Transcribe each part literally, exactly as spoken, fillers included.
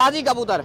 आजी कबूतर।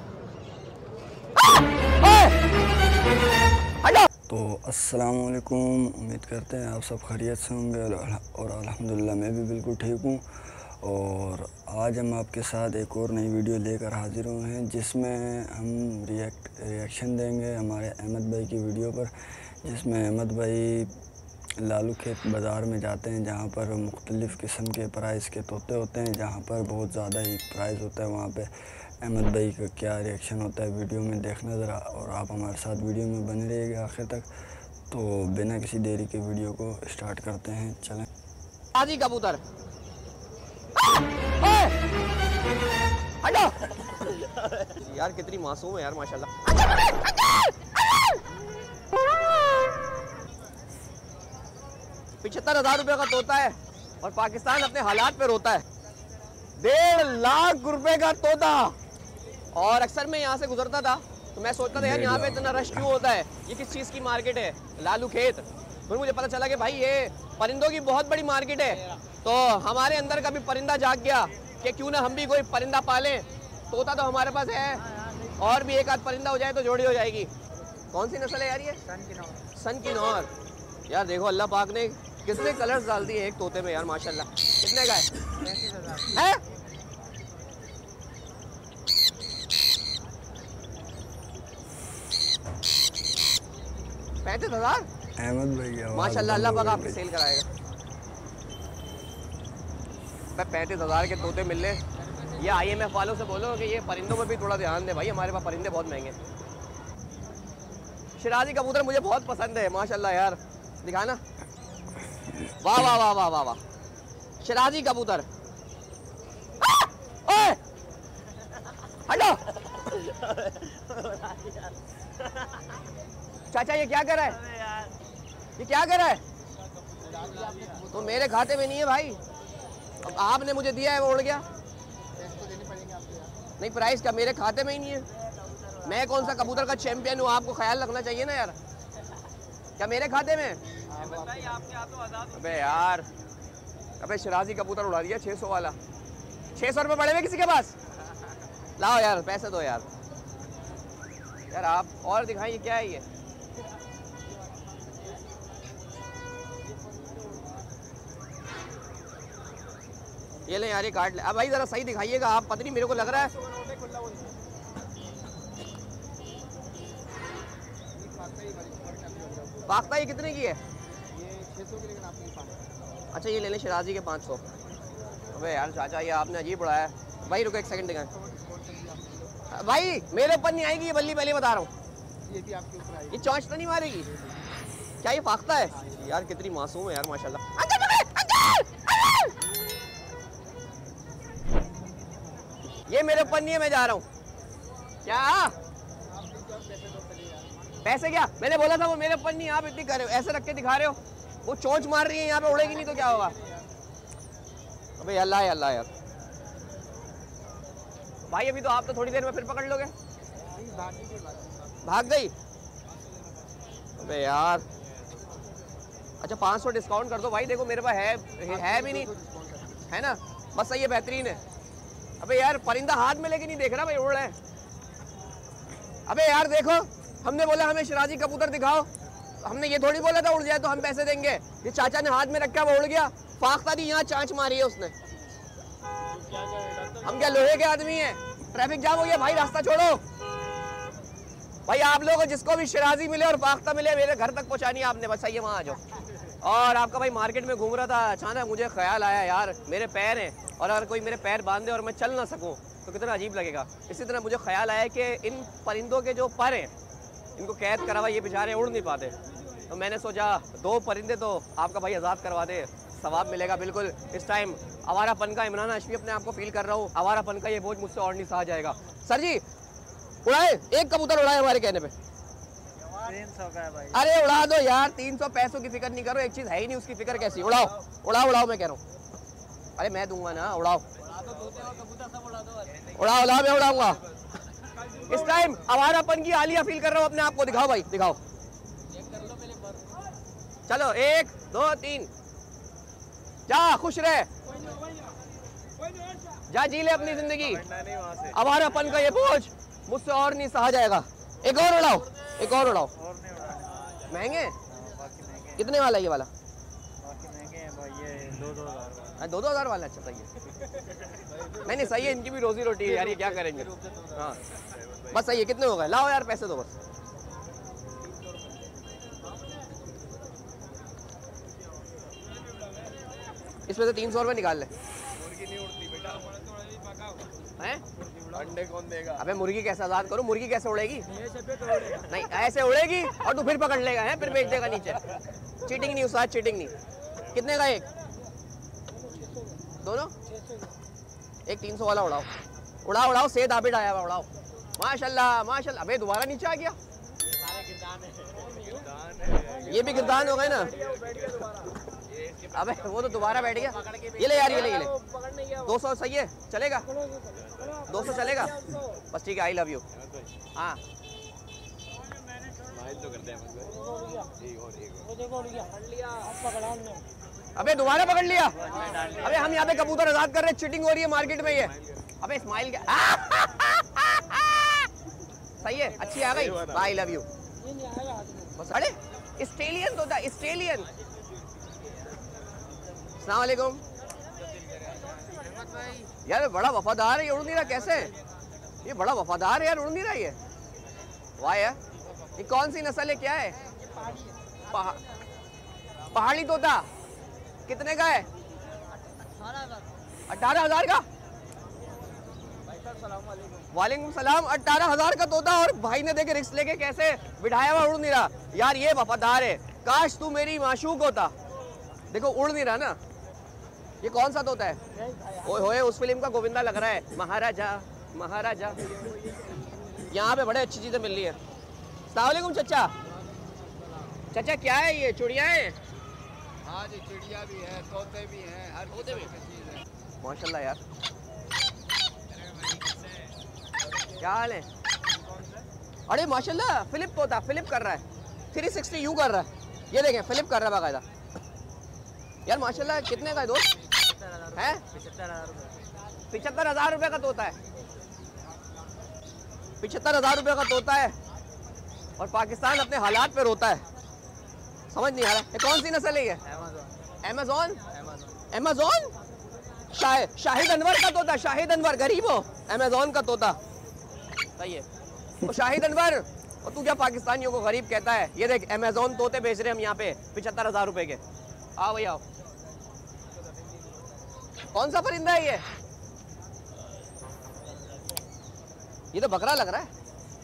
तो अस्सलाम वालेकुम, उम्मीद करते हैं आप सब खैरियत से होंगे और अल्हम्दुलिल्लाह मैं भी बिल्कुल ठीक हूँ। और आज हम आपके साथ एक और नई वीडियो लेकर हाजिर हुए हैं जिसमें हम रिएक्ट रिएक्शन देंगे हमारे अहमद भाई की वीडियो पर, जिसमें अहमद भाई लालू खेत बाज़ार में जाते हैं जहाँ पर मुख्तलिफ़ किस्म के प्राइस के तोते होते हैं, जहाँ पर बहुत ज़्यादा ही प्राइस होता है। वहाँ पे अहमद भाई का क्या रिएक्शन होता है वीडियो में देखना ज़रा, और आप हमारे साथ वीडियो में बने रहिएगा आखिर तक। तो बिना किसी देरी के वीडियो को स्टार्ट करते हैं, चलें। आजी कबूतर। यार कितनी मासूम है यार माशाल्लाह। पिछहत्तर हजार रुपए का तोता है और पाकिस्तान अपने हालात पे रोता है। डेढ़ लाख रुपए का तोता। और अक्सर मैं यहाँ से गुजरता था तो मैं सोचता था यार यहाँ पे इतना रश क्यों होता है, ये किस चीज़ की मार्केट है, लालू खेत। फिर मुझे पता चला कि भाई ये परिंदों की बहुत बड़ी मार्केट है। तो हमारे अंदर का भी परिंदा जाग गया कि क्यों ना हम भी कोई परिंदा पालें। तोता तो हमारे पास है, और भी एक आध परिंदा हो जाए तो जोड़ी हो जाएगी। कौन सी नस्ल है यार ये? सन की नौर। सन की नौर। यार देखो अल्लाह पाक ने कितने कलर्स डाल दिए एक तोते में यार माशाल्लाह। कितने का है? पैंतीस हजार है। पैंतीस हजार अहमद भाई माशाल्लाह, अल्लाह पाक आपकी सेल कराएगा। पैंतीस हजार के तोते मिल ले। ये आई एम एफ वालों से बोलो कि ये परिंदों पर भी थोड़ा ध्यान दे भाई, हमारे पास परिंदे बहुत महंगे। शिराजी कबूतर मुझे बहुत पसंद है माशाल्लाह यार, दिखाना। वाह वाह वाह वाह वाह वाह, शिराजी कबूतर। ओए हटो। चाचा ये क्या कर रहा है? ये क्या कर रहा है? तो मेरे खाते में नहीं है भाई, अब आपने मुझे दिया है वो उड़ गया। नहीं प्राइस का मेरे खाते में ही नहीं है। मैं कौन सा कबूतर का चैंपियन हूँ, आपको ख्याल रखना चाहिए ना यार। क्या मेरे खाते में? अबे यार, अबे शिराजी कबूतर उड़ा दिया छः सौ वाला। छः सौ रुपये पड़े हुए किसी के पास? लाओ यार पैसे दो यार। यार आप और दिखाइए क्या है ये? ये ले यार, ये काट ले। अब भाई जरा सही दिखाइएगा आप, पता नहीं मेरे को लग रहा है। पाख्ता ये कितने की है? ये छः सौ की, लेकिन आपने पाँच सौ। अच्छा ये ले लें शिराजी के पाँच सौ। अबे यार चाचा ये आपने अजीब उड़ाया है। भाई रुको एक सेकंड दिखाएं। भाई मेरे ऊपर नहीं आएगी ये बल्ली, पहले बता रहा हूँ। ये भी आपके ऊपर आएगी। ये चौंच तो नहीं मारेगी क्या? ये पाख्ता है यार, कितनी मासूम है यार माशाल्लाह। ये मेरे ऊपर नहीं है, मैं जा रहा हूँ। क्या पैसे? क्या मैंने बोला था वो मेरे ऊपर नहीं, आप इतनी कर रहे हो, ऐसे रख के दिखा रहे हो। वो चोंच मार रही है यहाँ पे, उड़ेगी नहीं तो क्या होगा? अबे अल्लाह है अल्लाह यार। भाई अभी तो आप तो थोड़ी देर में फिर पकड़ लोगे। भाग गई? अबे यार अच्छा पाँच सौ डिस्काउंट कर दो भाई, देखो मेरे पास है है भी नहीं है ना, बस सही है, बेहतरीन है। अबे यार परिंदा हाथ में लेके नहीं देख रहा भाई, उड़ रहा है। अबे यार देखो, हमने बोला हमें शिराजी कबूतर दिखाओ, हमने ये थोड़ी बोला था उड़ जाए तो हम पैसे देंगे। ये चाचा ने हाथ में रखा वो उड़ गया। फाख्ता दी यहाँ चांच मारी है उसने। हम क्या लोहे के आदमी हैं? ट्रैफिक जाम हो गया भाई, रास्ता छोड़ो भाई। आप लोगों को जिसको भी शिराजी मिले और फाख्ता मिले मेरे घर तक पहुँचानी है आपने, बस सही है, वहाँ आ जाओ। और आपका भाई मार्केट में घूम रहा था, अचानक मुझे ख्याल आया यार मेरे पैर हैं, और अगर कोई मेरे पैर बांध दे और मैं चल ना सकूं तो कितना अजीब लगेगा। इसी तरह मुझे ख्याल आया कि इन परिंदों के जो पर हैं इनको कैद करा हुआ, ये बेचारे उड़ नहीं पाते। तो मैंने सोचा दो परिंदे तो आपका भाई आज़ाद करवा दे, सवाब मिलेगा बिल्कुल। इस टाइम आवारापन का, इमरान हाशमी अपने आप को फील कर रहा हूँ, आवारापन का ये बोझ मुझसे और नहीं सहा जाएगा। सर जी उड़ाए, एक कबूतर उड़ाए हमारे कहने पे। तीन सौ का है भाई। अरे उड़ा दो यार, तीन सौ पैसों की फिक्र नहीं करो, एक चीज़ है ही नहीं उसकी फिक्र कैसी? उड़ाओ उड़ाओ उड़ाओ, मैं कह रहा हूँ। अरे मैं दूंगा ना, उड़ाओ उड़ाओ उड़ाओ, मैं उड़ाऊंगा। इस टाइम आवारापन की आलिया फील कर रहा हूँ अपने आप को। दिखाओ भाई दिखाओ, चलो एक दो तीन, जा खुश रहे। जा जी ले अपनी जिंदगी। हमारापन का ये बोझ मुझसे और नहीं सहा जाएगा। एक और उड़ाओ, एक और उड़ाओ। महंगे कितने वाला ये वाला? दो दो हजार वाला। अच्छा सही है। नहीं नहीं सही है, इनकी भी रोजी रोटी है यार, ये क्या करेंगे। हाँ बस सही है। कितने हो गए? लाओ यार पैसे दो बस। इसमें से तीन सौ रुपये निकाल ले। मुर्गी नहीं उड़ती बेटा। हैं? अंडे कौन देगा? अबे मुर्गी कैसे आजाद करूं? मुर्गी कैसे उड़ेगी? नहीं ऐसे उड़ेगी और तू फिर पकड़ लेगा है, फिर बेच देगा नीचे। चीटिंग नहीं उस्ताद, चीटिंग नहीं। कितने का एक? दोनों? एक तीन सौ वाला उड़ाओ, उड़ाओ उड़ाओ। सेद आबिद आया हुआ, उड़ाओ। माशाल्लाह माशाल्लाह। अबे दोबारा नीचे आ गया। ये भी गिरदान हो गए ना। अबे वो तो दोबारा बैठ गया। ये ले यार, ये ले ये ले। दो सौ सही है, चलेगा? दो सौ चलेगा बस ठीक है। I love you. हाँ अबे दोबारा पकड़ लिया। अबे हम यहाँ पे कबूतर आजाद कर रहे हैं, चीटिंग हो रही है मार्केट में ये। अबे स्माइल क्या? सही है, अच्छी आ गई। आई लव यू बस। अरे ऑस्ट्रेलियन तो था, ऑस्ट्रेलियन। अस्सलाम वालेकुम यार, बड़ा वफादार है ये, उड़ नहीं रहा कैसे? ये बड़ा वफादार है यार, उड़ नहीं रहा ये। वाह यार, ये कौन सी नस्ल है, क्या है? पहा, पहाड़ी तोता। कितने का है? अठारह हजार का। वालेकुम सलाम। अठारह हजार का तोता, और भाई ने देखे रिस्क लेके कैसे बिठाया हुआ, उड़ नहीं रहा यार। ये वफादार है। काश तू मेरी माशूक होता। देखो उड़ नहीं रहा ना। ये कौन सा तोता है? ओए होए, उस फिल्म का गोविंदा लग रहा है। महाराजा महाराजा। यहाँ पे बड़े अच्छी चीजें मिल रही है। अस्सलाम वालेकुम चचा। चचा क्या है ये? चिड़िया है? हाँ जी, चिड़िया भी है, तोते भी हैं, हर तोते भी चीज़ है। माशाल्लाह यार। क्या हाल है? अरे माशाल्लाह, फ्लिप तोता फ्लिप कर रहा है। थ्री सिक्सटी यू कर रहा है। ये देखें, फ्लिप कर रहा है बाकायदा यार। माशाल्लाह। कितने का है दोस्त? है पिछहत्तर हजार रुपये का तोता है। पिछहत्तर हजार रुपये का तोता है, और पाकिस्तान अपने हालात पे रोता है। समझ नहीं आ रहा ये कौन सी नस्ल है ये? अमेज़न। अमेज़न शाह, शाहिद अनवर का तोता। शाहिद अनवर गरीब हो, अमेज़न का तोता। सही है। तो शाहिद अनवर, और तू क्या पाकिस्तानियों को गरीब कहता है? ये देख अमेज़न तोते बेच रहे हम यहाँ पे पिछहत्तर हजार रुपए के। आओ भैया आओ। कौन सा परिंदा है ये? ये तो बकरा लग रहा है।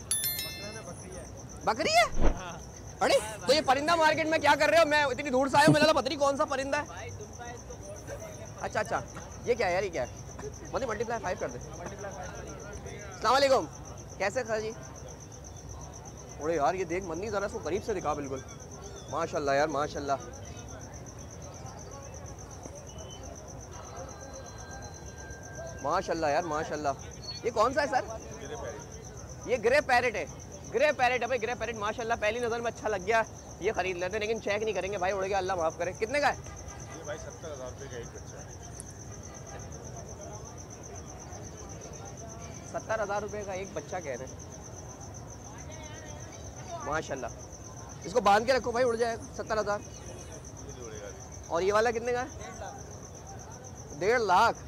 बकरी है? अरे तो ये परिंदा मार्केट में क्या कर रहे हो? मैं इतनी दूर से आया हूँ, मुझे लगा पता नहीं कौन सा परिंदा है। अच्छा अच्छा, ये क्या है यार? ये क्या है? मतलब मल्टीप्लाई फाइव कर दे। अस्सलाम वालेकुम, कैसे सर जी? अरे यार ये देख मन्नी, जरा इसको करीब से दिखा। बिल्कुल माशाल्लाह यार, माशाल्लाह। माशाल्लाह यार माशाल्लाह। ये कौन सा है सर? ये ग्रे पैरेट है। ग्रे पैरेट है भाई, ग्रे पैरेट माशाल्लाह। पहली नज़र में अच्छा लग गया, ये खरीद लेते, लेकिन चेक नहीं करेंगे भाई, उड़ गया, अल्लाह माफ़ करे। कितने का है? ये भाई सत्तर हज़ार रुपये का एक बच्चा है। सत्तर हज़ार रुपये का एक बच्चा कह रहे हैं। माशाल्लाह। इसको बांध के रखो भाई, उड़ जाएगा। सत्तर हज़ार। और ये वाला कितने का है? डेढ़ लाख।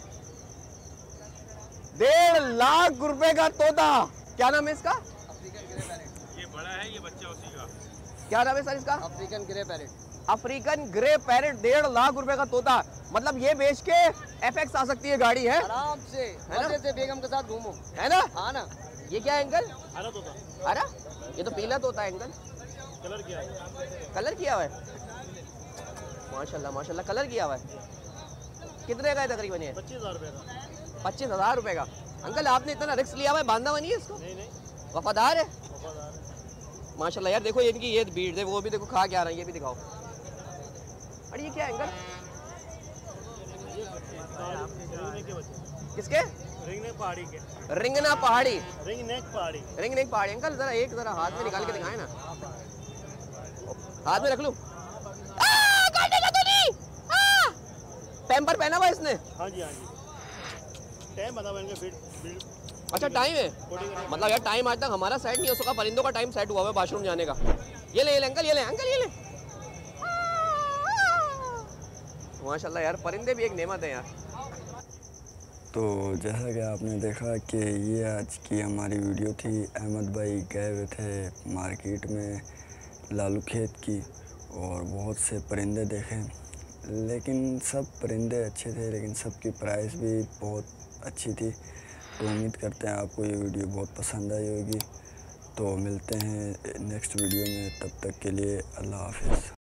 डेढ़ लाख रुपए का तोता। क्या नाम है इसका? ये बड़ा है, ये बच्चा उसी का। क्या नाम है सर इसका? African grey parrot. African grey parrot. डेढ़ लाख रुपए का तोता। मतलब ये बेच के एफएक्स आ सकती है गाड़ी, है आराम से, मजे से बेगम के साथ घूमो, है ना? हाँ ना। ये क्या है अंकल? हरा तोता। हरा? ये तो पीला तोता है अंकल। कलर किया है। कलर किया हुआ है? माशाल्लाह माशाल्लाह, कलर किया हुआ है। कितने का है तकरीबन ये? पच्चीस हजार रुपये का। पच्चीस हजार रुपए का। अंकल आपने इतना रिस्क लिया हुआ है, बांधा हुआ नहीं है इसको? नहीं नहीं, वफादार है वफादार है। माशाल्लाह यार। देखो इनकी ये भीड़ है, वो भी देखो खा के आ रहा है। ये भी दिखाओ। अरे ये क्या है अंकल? किसके? रिंग नेक पहाड़ी के। रिंगना पहाड़ी। रिंग नेक पहाड़ी। रिंग नेक पहाड़ी। अंकल जरा एक जरा हाथ में निकाल के दिखाए ना। हाथ में रख लूं? काटेगा तो नहीं? पैम्पर पहना हुआ इसने? हाँ जी हाँ जी। टाइम बताओ इनके फीड अच्छा टाइम है, मतलब यार टाइम आज तक हमारा सेट नहीं हो सका, परिंदों का टाइम सेट हुआ है वाशरूम जाने का। ये ले ये ले अंकल, ये ले अंकल, ये ले। माशाल्लाह यार, परिंदे भी एक नेमत है यार। तो जैसा कि आपने देखा कि ये आज की हमारी वीडियो थी। अहमद भाई गए हुए थे मार्केट में लालू खेत की और बहुत से परिंदे देखे, लेकिन सब परिंदे अच्छे थे, लेकिन सबकी प्राइस भी बहुत अच्छी थी। तो उम्मीद करते हैं आपको ये वीडियो बहुत पसंद आई होगी। तो मिलते हैं नेक्स्ट वीडियो में, तब तक के लिए अल्लाह हाफ़िज़।